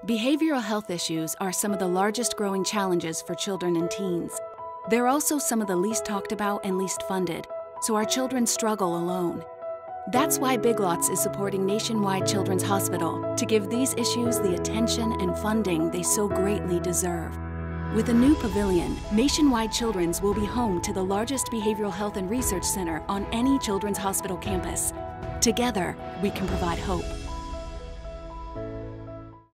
Behavioral health issues are some of the largest growing challenges for children and teens. They're also some of the least talked about and least funded, so our children struggle alone. That's why Big Lots is supporting Nationwide Children's Hospital to give these issues the attention and funding they so greatly deserve. With a new Pavilion, Nationwide Children's will be home to the largest behavioral health and research center on any children's hospital campus. Together, we can provide hope.